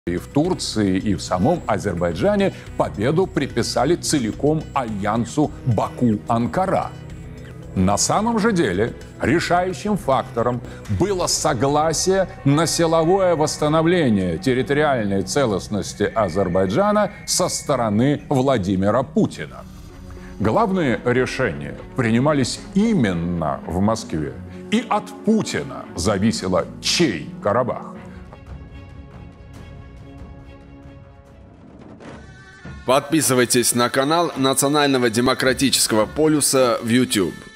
И в Турции, и в самом Азербайджане победу приписали целиком альянсу Баку-Анкара. На самом же деле решающим фактором было согласие на силовое восстановление территориальной целостности Азербайджана со стороны Владимира Путина. Главные решения принимались именно в Москве. И от Путина зависело, чей Карабах. Подписывайтесь на канал Национального демократического полюса в YouTube.